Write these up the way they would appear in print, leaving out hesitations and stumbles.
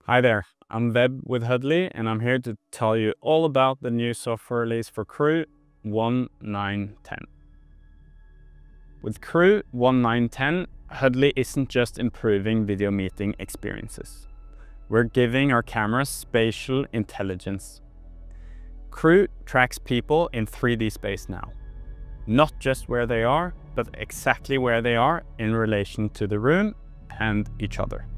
Hi there, I'm Webb with Huddly, and I'm here to tell you all about the new software release for Crew 1910. With Crew 1910, Huddly isn't just improving video meeting experiences. We're giving our cameras spatial intelligence. Crew tracks people in 3D space now. Not just where they are, but exactly where they are in relation to the room and each other.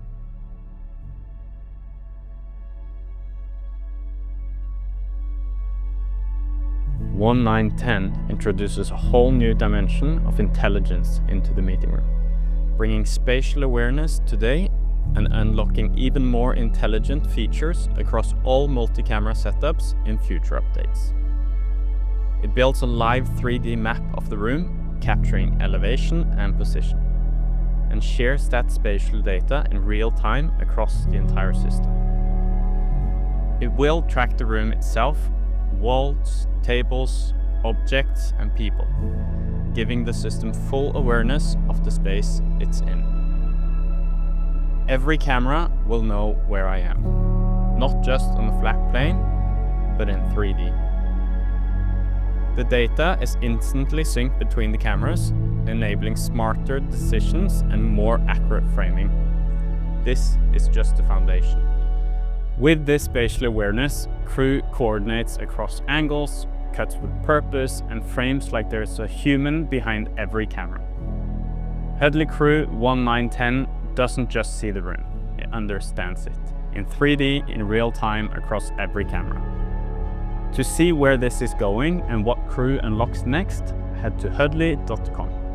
Crew 1910 introduces a whole new dimension of intelligence into the meeting room, bringing spatial awareness today and unlocking even more intelligent features across all multi-camera setups in future updates. It builds a live 3D map of the room, capturing elevation and position, and shares that spatial data in real time across the entire system. It will track the room itself, walls, tables, objects, and people, giving the system full awareness of the space it's in. Every camera will know where I am, not just on a flat plane, but in 3D. The data is instantly synced between the cameras, enabling smarter decisions and more accurate framing. This is just the foundation. With this spatial awareness, Crew coordinates across angles, cuts with purpose, and frames like there's a human behind every camera. Huddly Crew 1910 doesn't just see the room, it understands it, in 3D in real time across every camera. To see where this is going and what Crew unlocks next, head to huddly.com.